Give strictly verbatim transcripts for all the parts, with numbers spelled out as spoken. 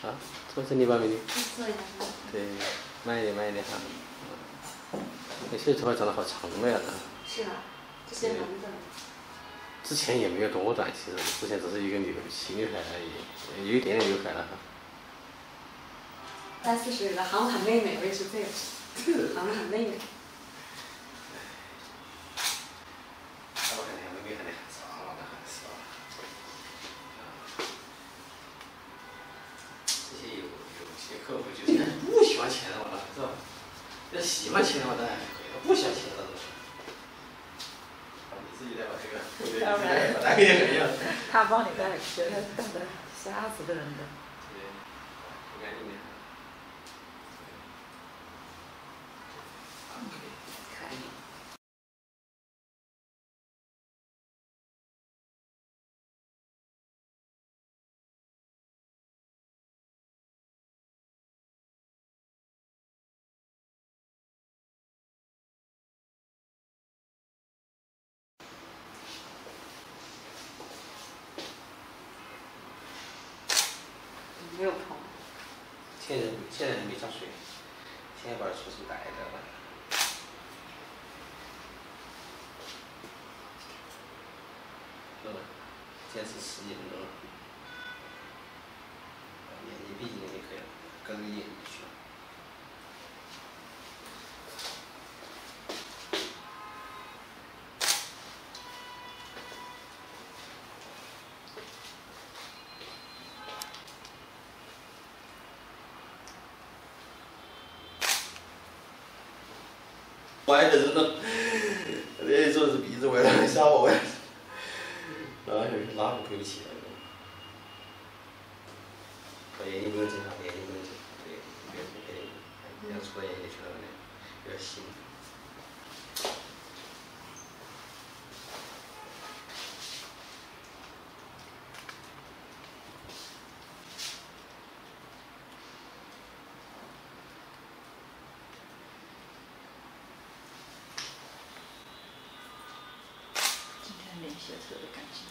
啊，这是你把没的？ 做一下。 对，慢一点，慢一点哈。那些头发长得好长了呀！ 是吧？这些蛮短。 之前也没有多短，其实之前只是一个刘齐刘海而已，有一点点刘海了哈。 三四十了，喊我喊妹妹，我也是这样，喊我喊妹妹。 我看你妹妹喊的很长了，还是吧？这些有有些客户就是不喜欢钱的嘛，是吧？要喜欢钱的话当然还可以，不喜欢钱的那种。你自己再把这个，对，把那个也可以。 他帮你带，觉得带的吓死个人的。 对，不干净点。 可以。没有碰。 现在现在没加水，现在把它搓成白的了。是吧？坚持十几分钟了。眼睛闭紧点就可以了，跟着眼睛去。歪的人了，那说是鼻子歪了，吓我歪。然后就是拉不推不起来了。把眼睛不能睁开，眼睛不能睁，对，别别别，这样戳到眼睛去了，有点腥。 脸写特别干净。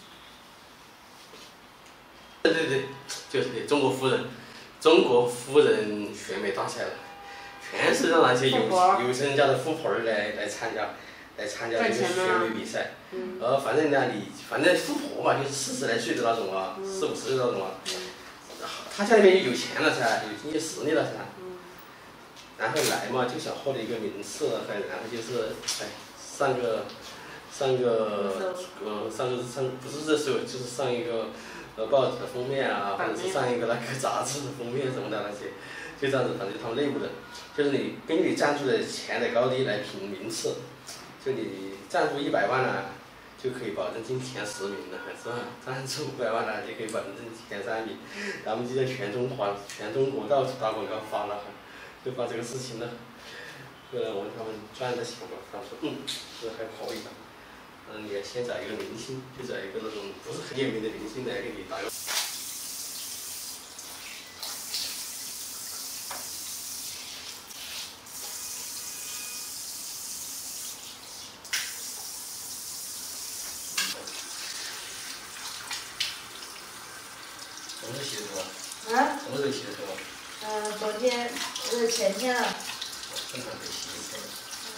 对对对，就是中国妇人，中国妇人选美打起来了，全是让那些有有钱人家的富婆儿来来参加，来参加这个选美比赛。 嗯。 呃，反正呢，你反正富婆嘛，就是四十来岁的那种啊，四五十岁的那种啊。他家里面有钱了噻，有经济实力了噻。 嗯。 然后来嘛，就想获得一个名次，还然后就是哎上个。上个呃上个上不是热搜，就是上一个呃报纸的封面啊，或者是上一个那个杂志的封面什么的那些，就这样子，反正他们内部的，就是你根据你赞助的钱的高低来评名次，就你赞助一百万了，就可以保证进前十名了，是吧？赞助五百万了就可以保证进前三名，然后我们就在全中华、全中国到处打广告发了，就把这个事情呢，后来问他们专业的想法，他们说嗯，这还可以的。嗯，你要先找一个明星，就找一个那种不是很有名的明星来给你打个。什么时候洗的头？ 啊？ 什么时候洗的头？ 嗯，昨天，不是前天了。 正常得洗一次。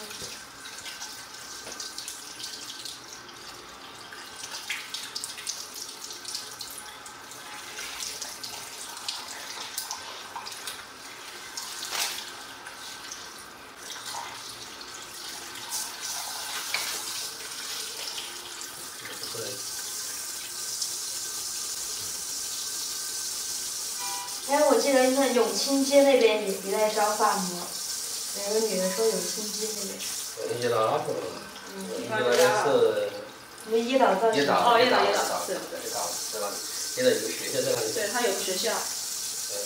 哎，我记得那永清街那边也也在招发膜，有个女的说永清街那边。 嗯，叶岛那个， 嗯。 叶岛是。 你们叶岛在。 叶岛。 哦，叶岛叶岛， 对对叶岛在那里，叶岛有个学校在那里。 对，他有个学校。 对。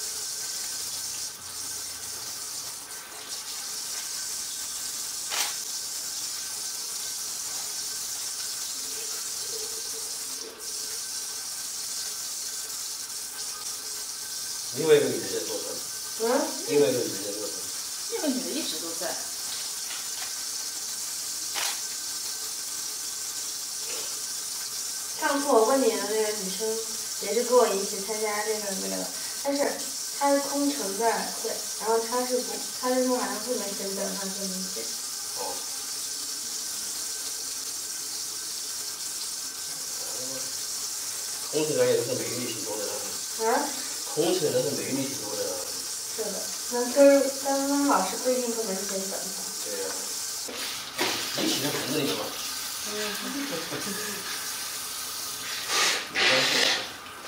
另外一个女的在做什么？ 嗯。 另外一个女的在做什么？ 那个女的一直都在。 上次我问你的那个女生，也是跟我一起参加那个那个但是它是空乘在对，然后它是不，它是说好像不能升等，它说明显。 哦。空乘专业都是美女挺多的。 啊？ 空乘都是美女挺多的。 是的，那就是刚刚老师规定不能升等的。 对呀、啊。你洗在盆子里了吗？ 嗯。 没关系的。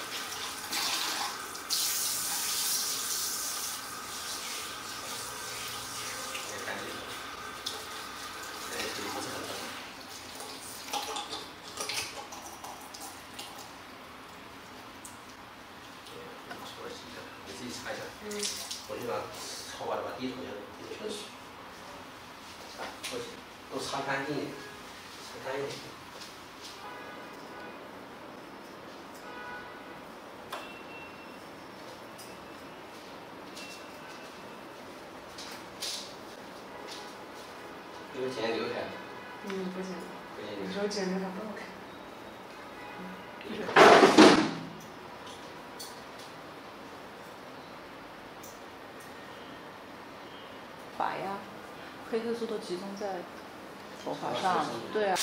你自己擦一下。嗯。我就把好把把地头下地头全洗。擦过去，都擦干净点，擦干净点。这个剪刘海。 嗯，不剪。 不剪。 有时候剪刘海不好看。 发呀，黑色素都集中在头发上，对啊。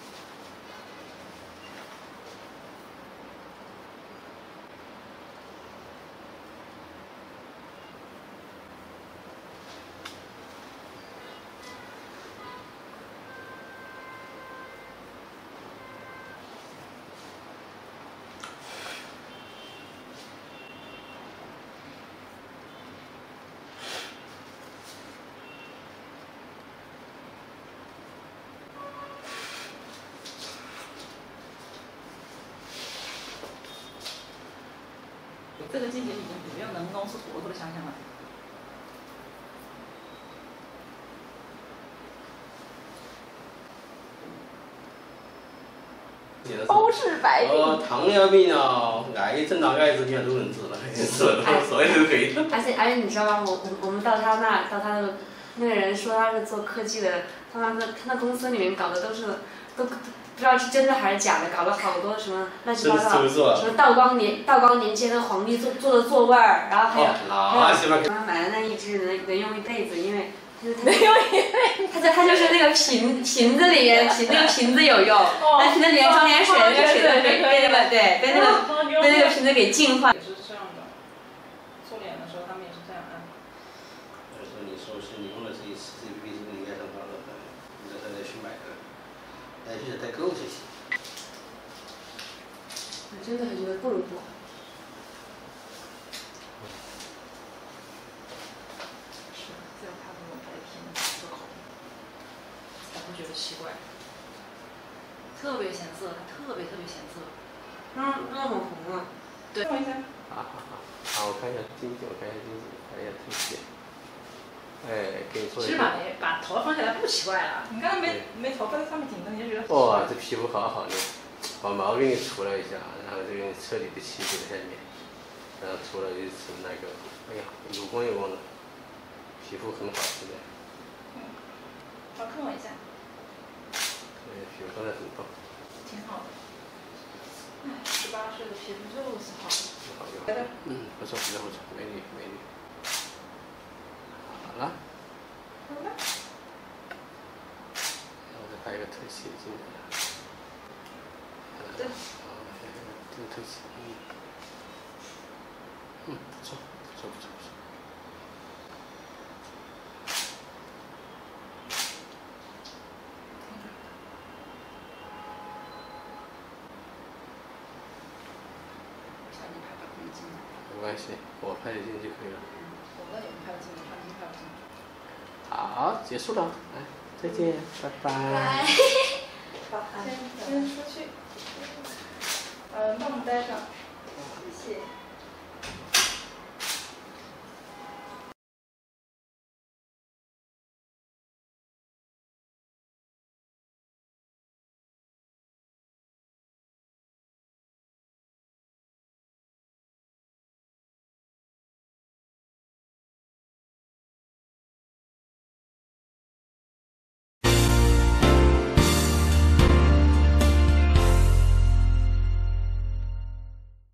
这个季节已经不用人工是坨坨的香香了。包治百病。 哦，糖尿病啊，癌症啊、艾滋病都能治了，治了都所有都可以。 而且而且你知道吗？我我我们到他那，到他那个那个人说他是做科技的，他那他那公司里面搞的都是都。不知道是真的还是假的，搞了好多什么乱七八糟，什么道光年道光年间的皇帝坐坐的座位儿，然后还有、 哦、 还有他买的那一只能能用一辈子，因为能用一辈子，他就他就是那个瓶瓶子里面瓶那个瓶子有用，那瓶子里面装点水，那个水都被被那个对被那个被那个瓶子给净化。 也是这样的，做脸的时候他们也是这样按。 所以说你说是你用的是一次 C P B 是不是应该上当的？你再再去买的。哎，就是代购这些。 我真的很觉得不如不好。 是，只有他这种白天的色口，才不觉得奇怪。特别显色，它特别特别显色。 嗯，那很红啊。 对。看一下。 好好好，好，我看一下经济，我看一下经济，看一下图片。哎，给你做一下。 其实把把头发放下来不奇怪了，你刚刚没没头发在上面顶着，你就觉得。 哇，这皮肤好好的，把毛给你除了一下，然后这个彻底的起在下面，然后除了一层那个，哎呀，有光有光的，皮肤很好，现在。 嗯。好，看我一下。 对，皮肤状态很棒。 挺好的。哎，十八岁的皮肤就是好。 好用。嗯，不错，不错，不错，美女，美女。好了。 好了。 然后再拍一个特写进来。 对。 好，这个特写，嗯。嗯，不错，不错，不错，不错。没关系，我拍得进就可以了。 嗯，我那也拍得进，他们拍不进。 好，结束了，来，再见，拜拜。 拜。 好，先先出去。呃，帮我们待上。谢谢。